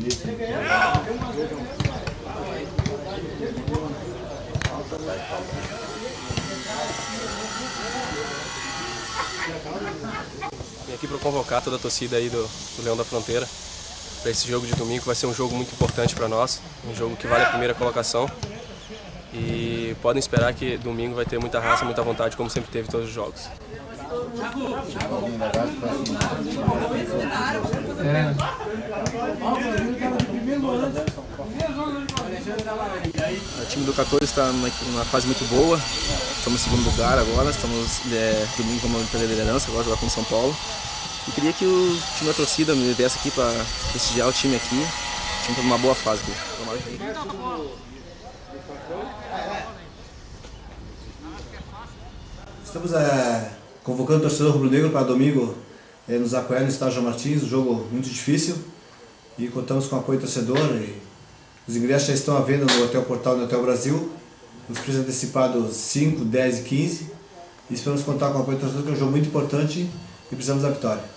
Vim aqui para convocar toda a torcida aí do Leão da Fronteira para esse jogo de domingo, que vai ser um jogo muito importante para nós, um jogo que vale a primeira colocação. E podem esperar que domingo vai ter muita raça, muita vontade, como sempre teve todos os jogos. O time do 14 está numa fase muito boa, estamos em segundo lugar agora, estamos domingo vamos ter a liderança, agora jogar com o São Paulo. E queria que o time da torcida me viesse aqui para prestigiar o time aqui, o time está numa boa fase aqui. Estamos convocando o torcedor rubro-negro para domingo nos apoiar no estádio João Martins, um jogo muito difícil, e contamos com o apoio do torcedor. E os ingressos já estão à venda no Hotel Portal e no Hotel Brasil, os preços antecipados 5, 10 e 15, e esperamos contar com o apoio do torcedor, que é um jogo muito importante e precisamos da vitória.